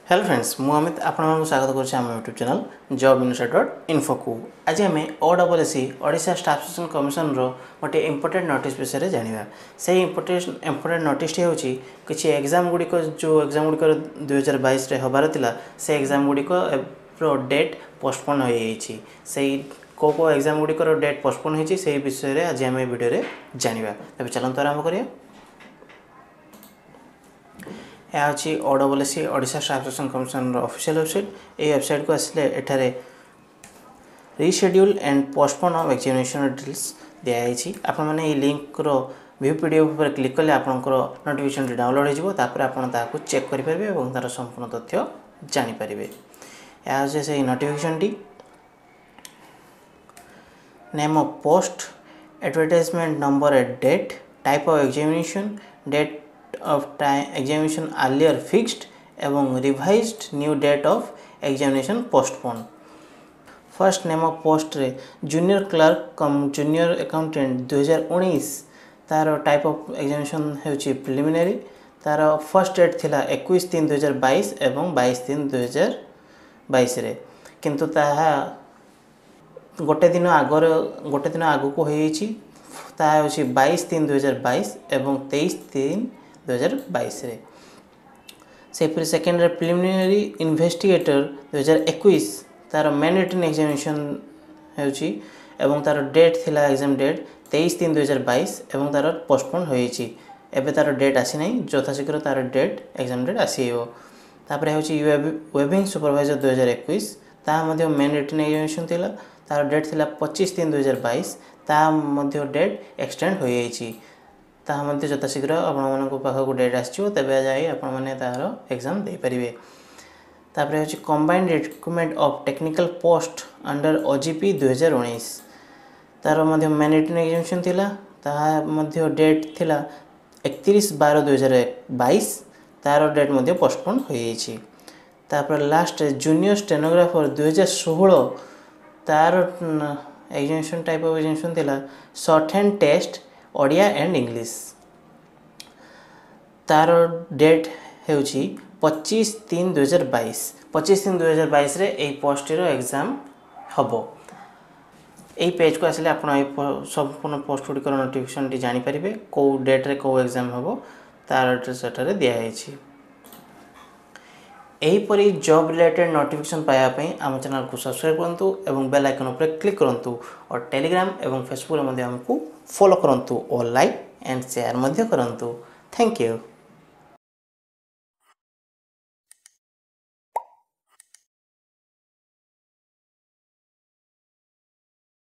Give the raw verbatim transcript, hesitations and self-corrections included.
Hello friends मु अमित आपन स्वागत कर YouTube channel job insight dot info को आज आम O double S Odisha staff selection commission रो गोटे इंपोर्टेंट नोटिस विषय जाना से इंपोर्टेंट इंपोर्टेंट नोटिस हूँ कि एग्जाम गुड़िक जो एग्जाम गुड़िक दुई हजार बैस हबार था से एग्जाम गुड़िक डेट पोस्टपोन हो से कौ कौ एग्जाम गुड़िकर डेट पोस्टपोन होती से विषय आज आम वीडियो जाना तेज चलते आरंभ करिए। यह हूँ O double S Odisha staff selection commission official website. ये वेबसाइट को आसिले एठारे reschedule and postpone of examination details दिखाई आपण मैंने लिंक रो व्यू पीडीएफ पर क्लिक कले आपंकर नोटिफिकेशन डाउनलोड होपर आपको चेक करेंगे और तार संपूर्ण तथ्य जानीपर। यह हूँ से नोटिफिकेशन टी name of post advertisement number at date type of examination date of time examination earlier fixed एवं revised new date of examination postponed। First name of post रे junior clerk cum junior accountant दो हज़ार उन्नीस तार type of examination होची preliminary तार first date थिला इक्कीस तीन दो हज़ार बाईस एवं बाईस तीन दो हज़ार बाईस रे किंतु ताहा गोटे दिन आगर गोटे दिन आगु को होईची ताहा होची बाईस तीन दो हज़ार बाईस एवं तेईस तीन दो हज़ार बाईस रे से फिर सेकेंड रे प्रिलिमिनरी इन्वेस्टिगेटर दो हज़ार इक्कीस तार मेन रिटन एग्जामिनेशन होची एवं तार डेट थिला एग्जाम डेट तेईस तीन दो हज़ार बाईस एवं तार पोस्टपोन होईची एबे तार डेट आसी नै यथाशीघ्र तार डेट एग्जाम डेट आसीयो। तापर होची वेबिंग सुपरवाइजर दो हज़ार इक्कीस ता मध्ये मेन रिटन एग्जामिनेशन थिला तार डेट थिला पच्चीस तीन दो हज़ार बाईस ता मध्ये डेट एक्सटेंड होईची ताहा मध्ये यथाशीघ्र आपण पाखक डेट आसो तेज जाए आपने तार एग्जाम दे पारे। तापर होची combined recruitment of technical post under OGP दो हज़ार उन्नीस तार मध्ये मेन रिटन एग्जामिनेशन थिला ताहा मध्ये डेट थिला इकतीस बारह दो हज़ार बाईस तार डेट मध्ये पोस्टपोन होईची। तापर लास्ट जूनियर स्टेनोग्राफर दो हज़ार सोलह तार एग्जामिनेशन टाइप ऑफ एग्जामिनेशन थिला shorthand test Odia and English तार डेट होची पच्चीस तीन दो हज़ार बाईस पच्चीस तीन दो हज़ार बाईस रे ए पोस्ट रो एग्जाम हबो। ए पेज को आसिले आपण संपूर्ण पोस्ट गुड़िकर नोटिफिकेशन टी जानी परिबे को डेट रे को एग्जाम हबो तार एड्रेस एठारे दिया हेछि। एही परी जॉब रिलेटेड नोटिफिकेशन पाया पई आम चैनल को सब्सक्राइब करंतु एवं बेल आइकन पर क्लिक करंतु और टेलीग्राम एवं फेसबुक रे मध्ये हमकु फॉलो करंतु और लाइक एंड शेयर मध्ये करंतु। Thank you.